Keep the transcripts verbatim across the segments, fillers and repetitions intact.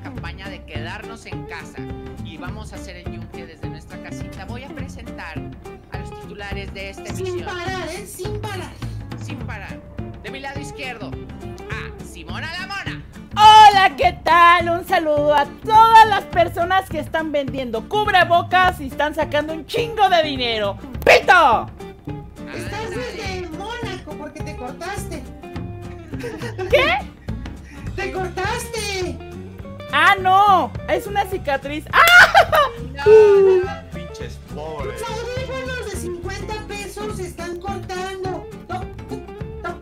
campaña de quedarnos en casa y vamos a hacer el yunque desde nuestra casita, voy a presentar a los titulares de esta emisión. Sin parar, ¿eh? Sin parar. Sin parar. De mi lado izquierdo, a Simona la Mona. Hola, ¿qué tal? Un saludo a todas las personas que están vendiendo cubrebocas y están sacando un chingo de dinero. ¡Pito! Estás desde Mónaco porque te cortaste. ¿Qué? ¡Te cortaste! ¡Ah, no! Es una cicatriz. ¡Ah! No, no. Pinches pobres. Tus audífonos de cincuenta pesos se están cortando. No, no,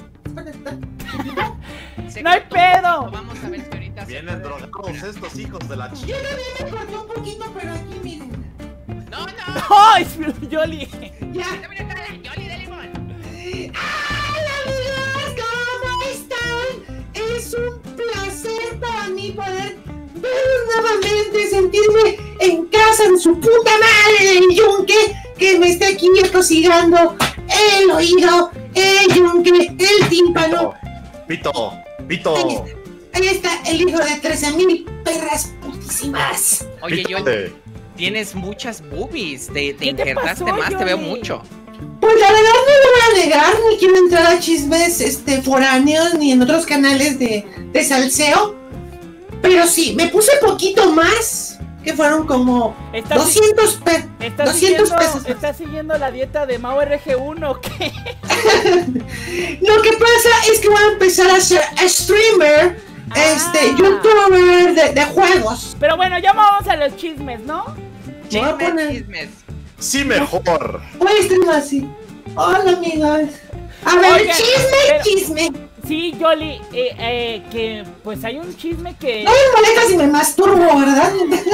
no. ¡No hay pedo! Vamos a ver si ahorita se Vienen puede drogados recuperar. estos hijos de la Yo chica. también me corté un poquito, pero aquí miren. No, no. ¡Ay, Yoli! Ya. Ahorita viene acá la Yoli de limón. ¡Hola, amigos! ¿Cómo están? Es un placer para mí poder verlos nuevamente, sentirme en casa en su puta madre del yunque, que me esté aquí atosigando el oído, el yunque, el tímpano. Pito, Pito, Ahí Pito. está, ahí está el hijo de trece mil perras putísimas. Oye, Yoli, Pítate. tienes muchas boobies. Te, te ¿Qué te injertaste pasó, más, te veo Yoli? mucho. Pues la verdad no lo voy a negar, ni quiero entrar a chismes este, foráneos, ni en otros canales de, de salseo. Pero sí, me puse poquito más, que fueron como ¿Estás, doscientos pesos. estás, doscientos siguiendo, pesos. ¿Estás siguiendo la dieta de Mao R G uno o qué? Lo que pasa es que voy a empezar a ser streamer, Ah. este, youtuber de, de juegos. Pero bueno, ya vamos a los chismes, ¿no? Me voy a Chismes, poner- chismes. Sí, mejor. Voy a streamar así. Hola, amigos. A ver, Oigan, chisme, pero- chisme. Sí, Yoli, eh, eh, que pues hay un chisme que... No me molesta si me masturbo, ¿verdad?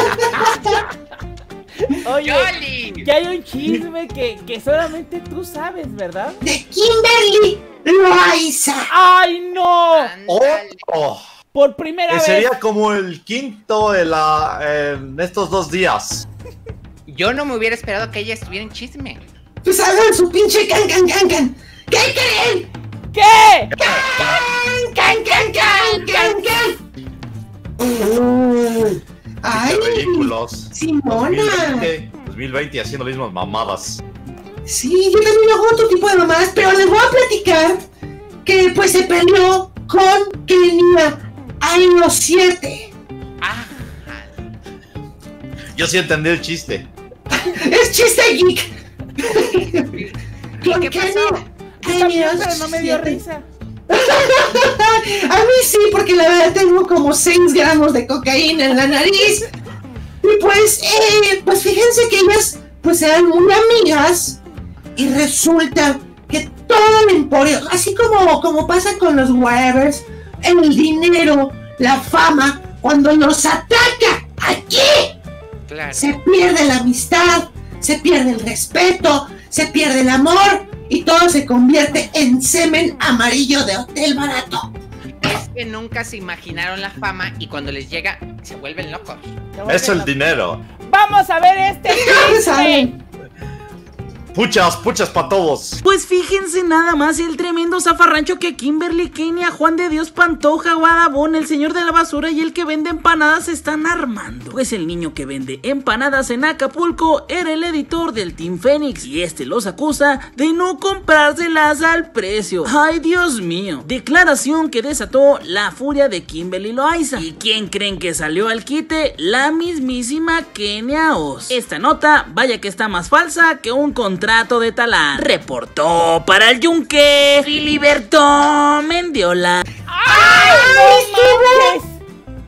Oye, Yoli. que hay un chisme que, que solamente tú sabes, ¿verdad? De Kimberly Loaiza. ¡Ay, no! Oh, Ándale. oh. Por primera Que vez. sería como el quinto de la, en estos dos días. Yo no me hubiera esperado que ella estuviera en chisme. Pues hagan su pinche can can can can. ¿Qué creen? ¿Qué? Can can can can can can. Uy. Ay, Qué ridículos. Simona. dos mil veinte, dos mil veinte haciendo las mismas mamadas. Sí, yo también hago otro tipo de mamadas, pero les voy a platicar que pues se peleó con Kenia año siete. Ah, Yo sí entendí el chiste. Es chiste geek. ¿y Con qué pasó? Kenia, Yo también, Kenia pero no me dio siete. risa. A mí sí, porque la verdad tengo como seis gramos de cocaína en la nariz. Y pues, eh, pues fíjense que ellas pues eran muy amigas. Y resulta que todo el emporio, así como, como pasa con los whatevers, el dinero, la fama, cuando nos ataca aquí, Claro. se pierde la amistad, se pierde el respeto, se pierde el amor y todo se convierte en semen amarillo de hotel barato. Es que nunca se imaginaron la fama y cuando les llega se vuelven locos. Es el dinero. Vamos a ver este chisme. ¿Saben? Puchas, puchas para todos. Pues fíjense nada más el tremendo zafarrancho que Kimberly, Kenia, Juan de Dios, Pantoja, Guadabón, el señor de la basura y el que vende empanadas se están armando. Pues el niño que vende empanadas en Acapulco era el editor del Team Fénix y este los acusa de no comprárselas al precio. ¡Ay, Dios mío! Declaración que desató la furia de Kimberly Loaiza. ¿Y quién creen que salió al quite? La mismísima Kenia Oz. Esta nota, vaya que está más falsa que un contrato de talán. Reportó para el Yunque Filiberto Mendiola. ¡Ay, no manches!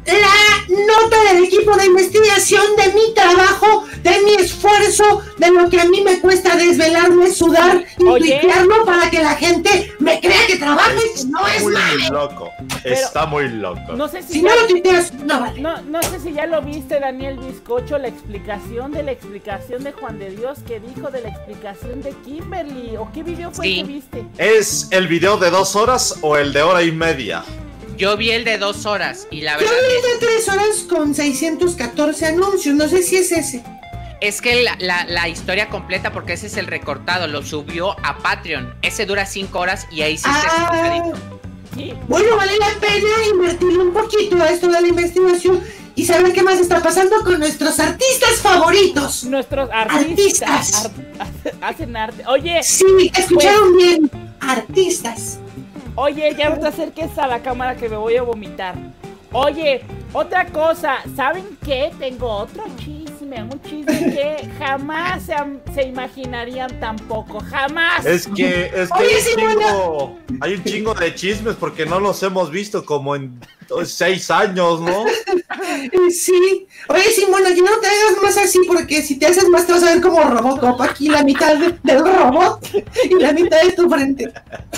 La nota del equipo de investigación de mi trabajo, de mi esfuerzo, de lo que a mí me cuesta desvelarme, sudar y Oye. tuitearlo para que la gente me crea que trabajo y que no es muy mame. loco. Está muy loco. No sé si Si ya, no lo tuiteas, no vale. no, no sé si ya lo viste, Daniel Bizcocho, la explicación de la explicación de Juan de Dios que dijo de la explicación de Kimberly. ¿O qué video fue Sí. el que viste? ¿Es el video de dos horas o el de hora y media? Yo vi el de dos horas y la Yo verdad vi es, de tres horas con seiscientos catorce anuncios, no sé si es ese. es que la, la, la historia completa, porque ese es el recortado, lo subió a Patreon. Ese dura cinco horas y ahí sí está Ah, explicadito. Sí. Bueno, vale la pena invertirle un poquito a esto de la investigación y saber qué más está pasando con nuestros artistas favoritos. Nuestros artistas. Artistas. Art- hacen arte. Oye. Sí, escucharon pues, bien. Artistas. Oye, ya no te acerques a la cámara que me voy a vomitar. Oye, otra cosa, ¿saben qué? Tengo otro chisme, un chisme que jamás se, se imaginarían tampoco, jamás. Es que, es que Oye, hay, un sí, chingo, hay un chingo de chismes porque no los hemos visto como en seis años, ¿no? Sí. Oye, Simona, que no te hagas más así porque si te haces más te vas a ver como Robocop, aquí la mitad de, del robot y la mitad de tu frente.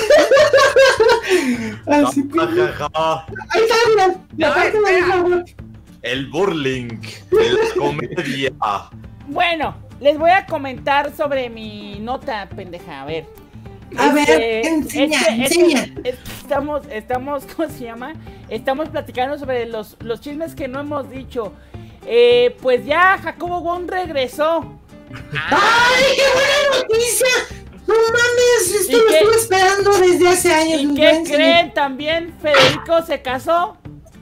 Así que... Ahí está, mira, la No, parte del espera. robot. El burling de la comedia. Bueno, les voy a comentar sobre mi nota, pendeja, a ver. A ver, Este, enseña, este- enseña. este- este- estamos, estamos, ¿cómo se llama? Estamos platicando sobre los, los chismes que no hemos dicho. Eh, pues ya Jacobo Wong regresó. ¡Ay, qué buena noticia! No mames, esto ¿Y lo qué? estuve esperando desde hace años. ¿Y les qué voy a enseñar. creen? También Federico se casó.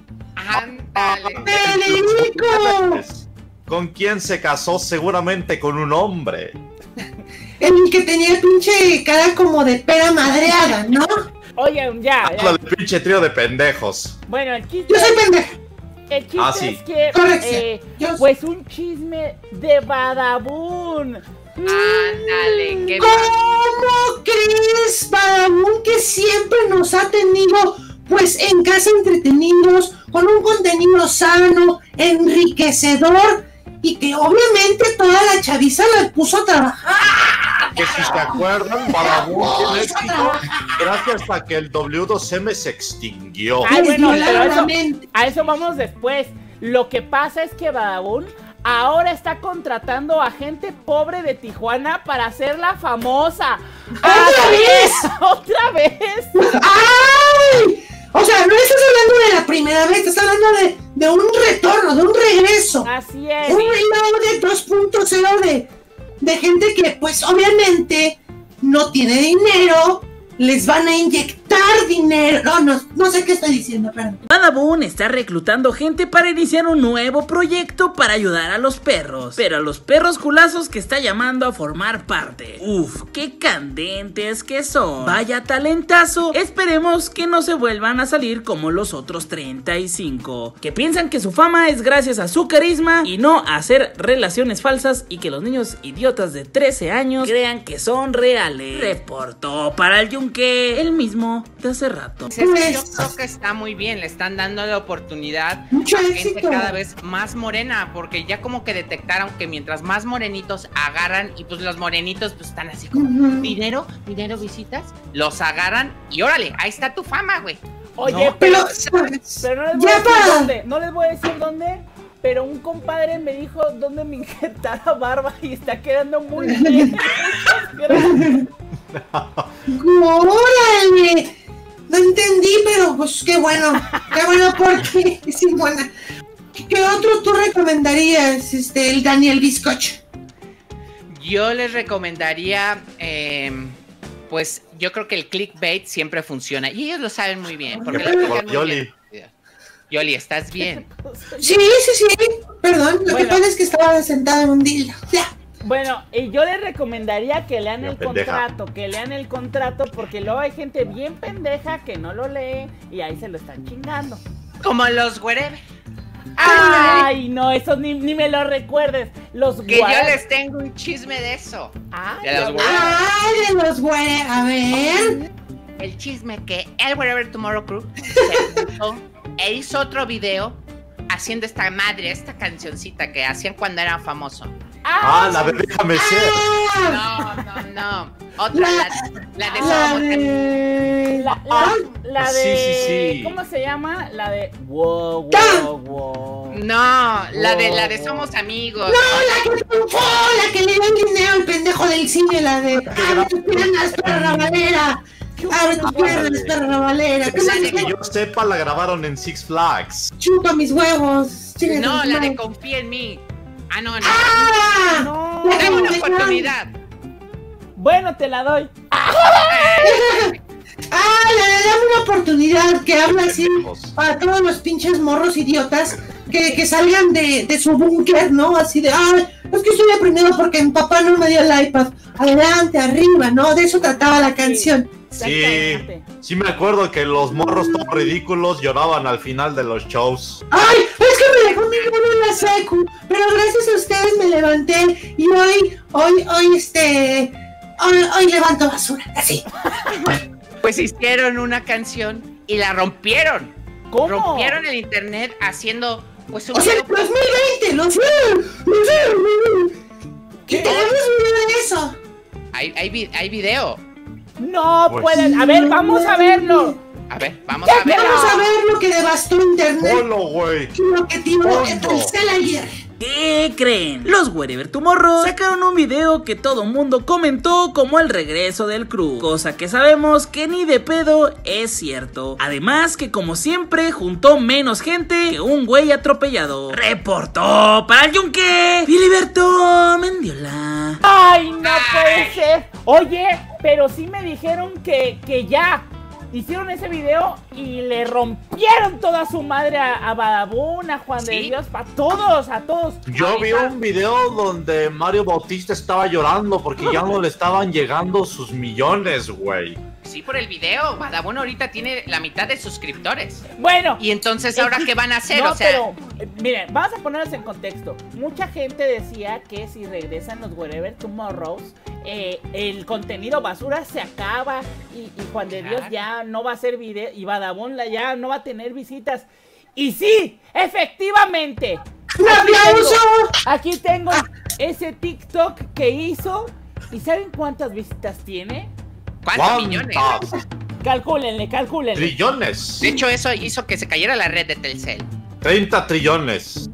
Ándale. ¡Federico! ¿Con quién se casó? Seguramente con un hombre. El que tenía pinche cara como de pera madreada, ¿no? Oigan, ya, ya. Habla de pinche trío de pendejos. Bueno, el chiste, Yo soy pendeja. el chiste Ah, sí. es que, Corrección. eh, Yo- pues un chisme de Badabun. Ándale, qué ¿Cómo crees, Badabun, que siempre nos ha tenido, pues, en casa entretenidos, con un contenido sano, enriquecedor, y que obviamente toda la chaviza la puso a trabajar? Que si se acuerdan, Badabun tiene éxito gracias a que el W dos M se extinguió. Ay, bueno, Les dio pero la eso- mente. A eso vamos después. Lo que pasa es que Badabun ahora está contratando a gente pobre de Tijuana para hacerla famosa. ¿Otra vez? ¡Otra vez! ¡Ay! O sea, no estás hablando de la primera vez, estás hablando de, de un retorno, de un regreso. Así es. Un reload de dos punto cero de, de gente que, pues, obviamente no tiene dinero, les van a inyectar dinero. No, no, no sé qué estoy diciendo, perdón. Badabun está reclutando gente para iniciar un nuevo proyecto para ayudar a los perros, pero a los perros culazos que está llamando a formar parte. Uf, qué candentes que son. Vaya talentazo. Esperemos que no se vuelvan a salir como los otros treinta y cinco, que piensan que su fama es gracias a su carisma y no a hacer relaciones falsas y que los niños idiotas de trece años crean que son reales. Reportó para el Yunque el mismo de hace rato. Pues es que yo creo que está muy bien, le están dando la oportunidad Mucho a gente éxito. cada vez más morena, porque ya como que detectaron que mientras más morenitos agarran, y pues los morenitos pues están así como, Ujú. dinero, dinero, visitas, los agarran y órale, ahí está tu fama, güey. Oye, No, pero, Pero, ¿sabes? pero no les voy Ya a decir para. dónde. No les voy a decir dónde. Pero un compadre me dijo dónde me inyectara barba y está quedando muy bien. Muchas gracias. ¡Órale! No entendí, pero pues qué bueno. Qué bueno porque es buena. ¿Qué otro tú recomendarías, este, el Daniel Bizcocho? Yo les recomendaría, eh, pues yo creo que el clickbait siempre funciona y ellos lo saben muy bien, porque lo aplican muy Yoli. bien. Yoli, ¿estás bien? Sí, sí, sí. Perdón, lo que Bueno. pasa es que estaba sentada en un dildo. Ya. Bueno, y yo les recomendaría que lean Ya, el pendeja. contrato, que lean el contrato, porque luego hay gente bien pendeja que no lo lee y ahí se lo están chingando. Como los wherever. Ay, no, eso ni, ni me lo recuerdes. Los Que yo guara- les tengo un chisme de eso. Ay, de los no, guara- Ay, de los güeyes. A ver. El chisme que el Wherever Tomorrow Crew se puso e hizo otro video haciendo esta madre, esta cancioncita que hacían cuando era famoso. Ah, la de Déjame Ser. Ah, No, no, no. Otra, la, la de la Somos Amigos. de... La, la, la Sí, de... sí, sí. ¿Cómo se llama? La de... Wow, wow, wow. No, la de la de Somos Amigos. No, la que triunfó, la que le dio el dinero al pendejo del cine, la de abre tus piernas, perra valera. Abre tus piernas, perra valera. ¿Qué La más? de- Que yo sepa, la grabaron en Six Flags. Chupa mis huevos. Chinga No, tu la de madre. Confía en mí. Ah, no, no. ¡Ah! No. Dame una no, oportunidad. Bueno, te la doy. Ah, le dame una oportunidad que habla así para todos los pinches morros idiotas que, que salgan de, de su búnker, ¿no? Así de, ay, es que estoy deprimido porque mi papá no me dio el iPad. Adelante, arriba, ¿no? De eso trataba la canción. Sí, sí me acuerdo que los morros todos ridículos lloraban al final de los shows. Ay, es que me dejó mi mano en la secu, pero gracias a ustedes me levanté y hoy, hoy, hoy, este, hoy, hoy levanto basura, así. Pues hicieron una canción y la rompieron. ¿Cómo? Rompieron el internet haciendo, pues, un O sea, video- dos mil veinte, lo sé, lo sé. ¿Qué tenemos video de eso? hay, hay, vi- hay video. No Pues pueden. A ver, vamos a verlo. A ver, vamos a ver. Vamos a ver lo que devastó internet. ¡Holo, güey! Lo que tiró Hondo. el Telcel ayer. ¿Qué creen? Los Wherever Tomorrow sacaron un video que todo mundo comentó como el regreso del crew, cosa que sabemos que ni de pedo es cierto. Además que como siempre juntó menos gente que un güey atropellado. Reportó para el Yunque Filiberto Mendiola. Ay, no puede ser. Oye, pero sí me dijeron que, que ya hicieron ese video y le rompieron toda su madre a, a Badabun, a Juan de ¿Sí? Dios, a todos, a todos. Yo vi un video donde Mario Bautista estaba llorando porque ya no le estaban llegando sus millones, güey. Sí, por el video. Badabun ahorita tiene la mitad de suscriptores. Bueno. Y entonces, ¿ahora qué van a hacer? No, O sea, pero, eh, miren, vamos a ponernos en contexto. Mucha gente decía que si regresan los Wherever Tomorrows, eh, el contenido basura se acaba y, y Juan de Dios Claro. ya no va a hacer video y Badabun la ya no va a tener visitas. Y sí, efectivamente. ¡Un Aquí aplauso! tengo, aquí tengo ese TikTok que hizo. ¿Y saben cuántas visitas tiene? ¿cuántos millones? ¿Cuántas? Calcúlenle, calcúlenle. Trillones. De hecho, eso hizo que se cayera la red de Telcel. treinta trillones.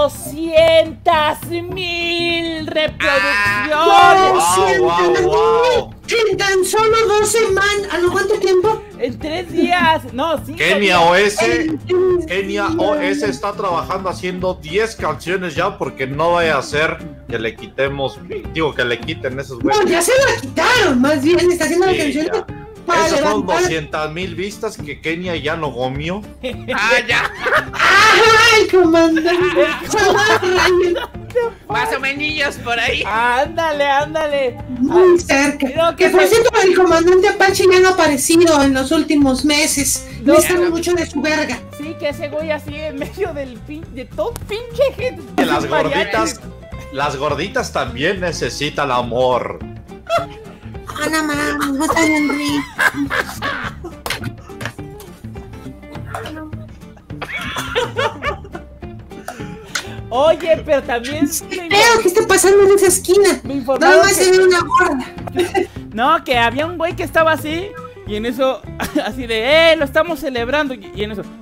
doscientas mil reproducciones. Wow, wow, wow. En tan solo dos semanas. ¿A lo cuánto tiempo? En tres días. No, cinco Kenia días. O S. En- en- Kenia O S está trabajando haciendo diez canciones ya porque no vaya a ser que le quitemos, digo que le quiten esos No, güeyes. ya se la quitaron, más bien está haciendo la Sí, canción ya. para Esas son levantar. doscientas mil vistas que Kenia ya no comió. Ah, ya. ¡Ay, comandante! ¡Ay, Más o menos por ahí. Ándale, ándale. muy cerca! Creo que Que por se- cierto, el comandante Apache ya no ha aparecido en los últimos meses. No. No están mucho de su verga. Sí, que ese güey así en medio del pin, de todo pinche gente. Que las Mariachi. gorditas, las gorditas también necesitan amor. Ana mames, va a estar bien rico. Oye, pero también me Creo que está pasando en esa esquina. me Nada informaron más se que, ve una gorda. no, que había un güey que estaba así y en eso, así de, eh, lo estamos celebrando y, y en eso,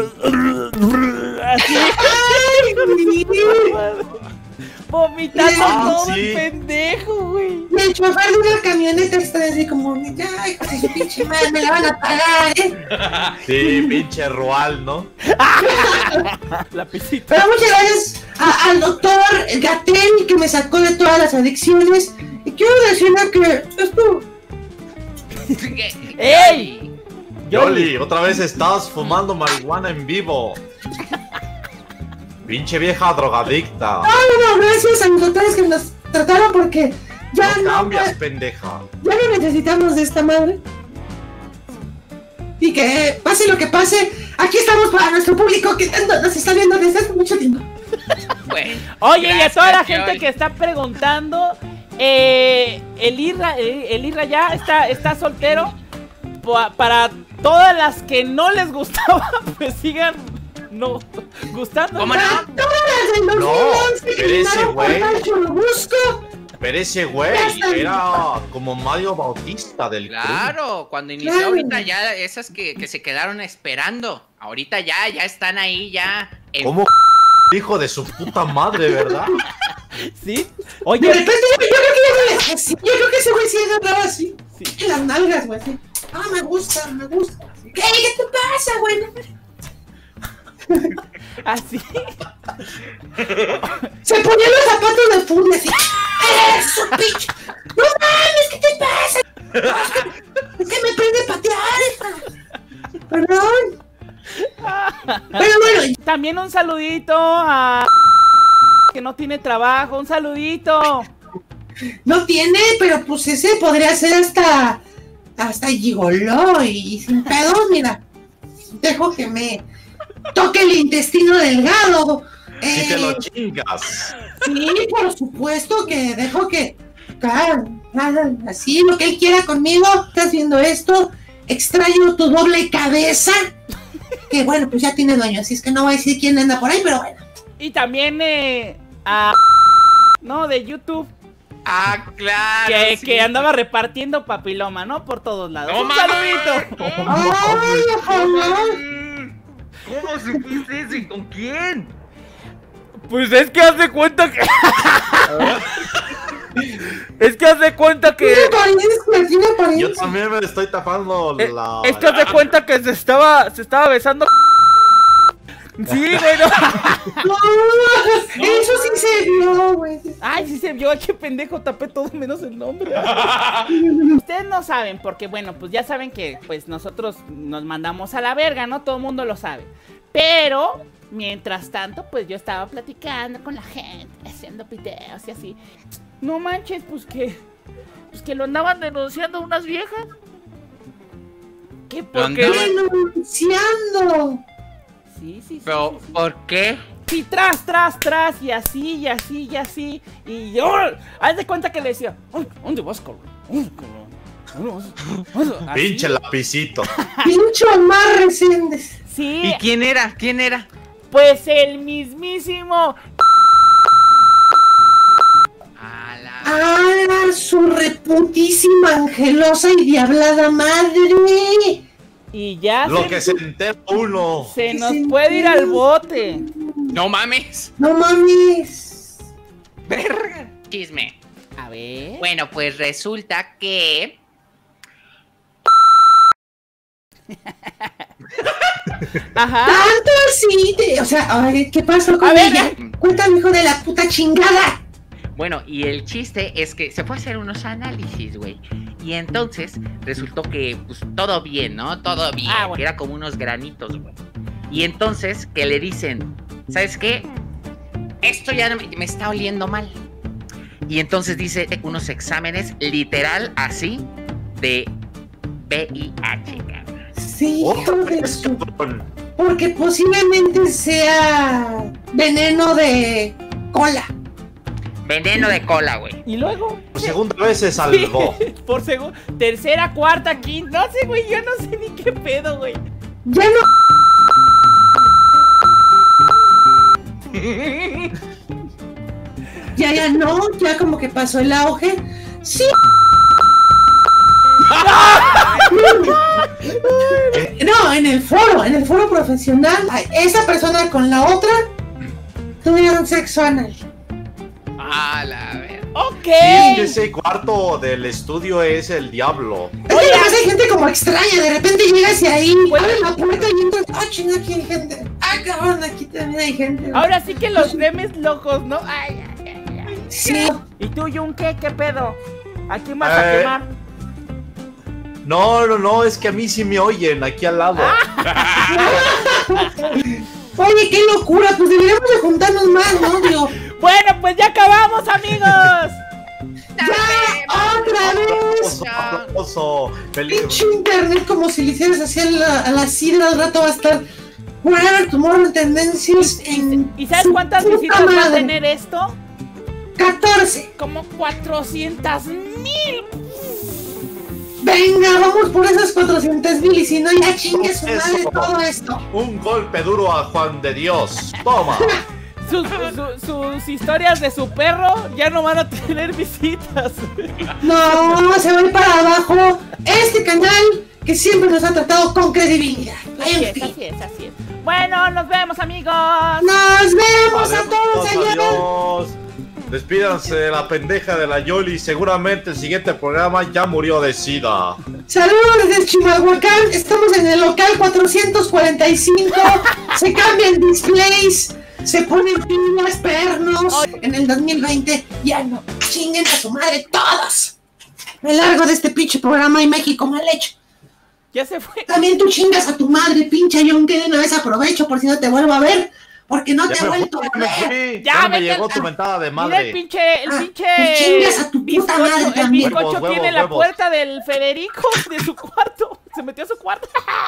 así, ¡Ay, mi Dios! vomitando Ah, todo sí. el pendejo, güey. Y el chofer de una camioneta está así como, ya, hijo de su pinche madre, me la van a pagar, ¿eh? Sí, pinche Rual, ¿no? La pisita. Pero muchas gracias a- al doctor Gatell que me sacó de todas las adicciones. Y quiero decirle que esto, ¡Ey! Yoli, otra vez estás fumando marihuana en vivo. Pinche vieja drogadicta. bueno, gracias a los doctores que nos trataron porque ya No no, cambias, pendeja. ya no necesitamos de esta madre. Y que pase lo que pase, aquí estamos para nuestro público que tanto nos está viendo desde hace mucho tiempo. Bueno, Oye, y a gracias, toda la gente Yoli. que está preguntando, eh, el Irra, el, el Irra ya está, está soltero. Pa- Para todas las que no les gustaba, pues sigan no gustando. ¿Cómo no? Todas de los No, once que pero ese mandaron por güey- Pancho lo busco. Pero ese güey era como Mario Bautista del club. Claro, cuando inició Claro. ahorita ya esas que, que se quedaron esperando. Ahorita ya, ya están ahí, ya. en- ¿Cómo hijo de su puta madre, verdad? ¿Sí? De Oye, repente yo, yo creo que ya no le así. Yo creo que ese güey sí agarraba así. Sí. En las nalgas, güey. Así. Ah, me gusta, me gusta. ¿Qué? ¿Qué te pasa, güey? así. Se ponía los zapatos de furia así. ¡Eso, pinche! ¡No mames! ¿Qué te pasa? Es que, es que me prende patear. también un saludito a... que no tiene trabajo, un saludito. No tiene, pero pues ese podría ser hasta... hasta gigoló y sin pedos, mira. Dejo que me toque el intestino delgado. Si Eh, te lo chingas. sí, por supuesto que dejo que... Claro, claro, así lo que él quiera conmigo. Estás viendo esto, extraño tu doble cabeza. Que bueno, pues ya tiene dueño, así es que no voy a decir quién anda por ahí, pero bueno. Y también eh, a... no, de YouTube. Ah, claro. Que, sí. que andaba repartiendo papiloma, ¿no? Por todos lados. ¡No ¡Un mames! saludito! Ay, ojalá. ¿Cómo supiste eso y con quién? Pues es que haz de cuenta que... es que haz de cuenta que... Tiene apariencia, tiene Yo apariencia. también me estoy tapando Eh, la. es que haz de cuenta que se estaba, se estaba besando... Sí, güey, no. No, eso sí se vio, güey. Ay, sí se vio, qué pendejo, tapé todo menos el nombre. Ustedes no saben, porque bueno, pues ya saben que pues nosotros nos mandamos a la verga, ¿no? Todo el mundo lo sabe. Pero, mientras tanto, pues yo estaba platicando con la gente, haciendo videos y así. No manches, pues que... pues que lo andaban denunciando unas viejas. ¿Qué? ¿Por qué? Denunciando. Sí, sí, sí. Pero, sí, sí. ¿por qué? Y tras, tras, tras, y así, y así, y así. Y yo, haz de cuenta que le decía, "Ay, ¿dónde vas, cabrón? Ay, cabrón. ¿Dónde vas?" Así. Pinche lapicito. Pincho más recientes. Sí, ¿Y quién era? ¿Quién era? pues el mismísimo. A la... ¡Ah, su reputísima, angelosa y diablada madre! Y ya Lo se, que se entera uno. se nos se puede ir entera. al bote. No mames. ¡No mames! Verga. Chisme. A ver. Bueno, pues resulta que... Ajá. ¡Tanto así! te- o sea, ay, ¿qué pasó con A ver, ella? Cuéntame, hijo de la puta chingada. Bueno, y el chiste es que se fue a hacer unos análisis, güey. Y entonces resultó que, pues, todo bien, ¿no? Todo bien. Ah, bueno. Que era como unos granitos, güey. Y entonces que le dicen, ¿sabes qué? Esto ya no me, me está oliendo mal. Y entonces dice unos exámenes literal así de V I H, cabrón. Sí, hijo Otra de vez, su... cabrón. Porque posiblemente sea veneno de cola. Veneno de cola, güey. Y luego. Por segunda vez se salvó. Por segundo. Tercera, cuarta, quinta. No sé, güey. Yo no sé ni qué pedo, güey. Ya no... Ya, ya no, ya como que pasó el auge. Sí. No, en el foro, en el foro profesional, esa persona con la otra tuvieron sexo anal. A la ver. Ok. Sí, ese cuarto del estudio es el diablo. Es que además hay gente como extraña, de repente llegas y ahí Bueno. abres la puerta y entras, ah, chinga, aquí hay gente. Ah, cabrón, aquí también hay gente. Ahora sí que los memes locos, ¿no? Ay, ay, ay, ay. Sí. ¿Y tú, Yunque? ¿Qué pedo? ¿A quién vas a Eh. quemar? No, no, no, es que a mí sí me oyen aquí al lado. Oye, qué locura, pues deberíamos de juntarnos más, ¿no? Digo, Bueno, pues ya acabamos, amigos. ya, otra vez. Aplauso, aplauso. Feliz- Pinche internet como si le hicieras así a la, a la sidra, al rato va a estar Whatever Tomorrow en tendencias en ¿Y sabes su cuántas puta visitas va a madre. tener esto? catorce. Como cuatrocientas mil. Venga, vamos por esas cuatrocientos mil y si no ya chingue su Eso. madre todo esto. Un golpe duro a Juan de Dios. Toma. Sus, su- sus historias de su perro ya no van a tener visitas. No, se va a ir para abajo este canal que siempre nos ha tratado con credibilidad. Así En es, fin, así es, así es. Bueno, nos vemos, amigos. nos vemos a todos Adiós, allá. adiós. Despídanse de la pendeja de la Yoli. Seguramente el siguiente programa ya murió de sida. Saludos desde Chimalhuacán, estamos en el local cuatrocientos cuarenta y cinco, se cambian displays, se ponen pilas, pernos, en el dos mil veinte, ya no, chinguen a su madre todos. Me largo de este pinche programa y México mal hecho. Ya se fue. También tú chingas a tu madre, pinche John, que de una vez aprovecho por si no te vuelvo a ver. porque no Ya te he me vuelto fui, a me ver. fui. Ya, Ya me vete llegó al- tu mentada de Mira el madre. pinche, el Ah, pinche pues chingas a tu puta bizcocho, madre el también. bizcocho Huevos, tiene huevos, la huevos. puerta del Federico de su cuarto. Se metió a su cuarto.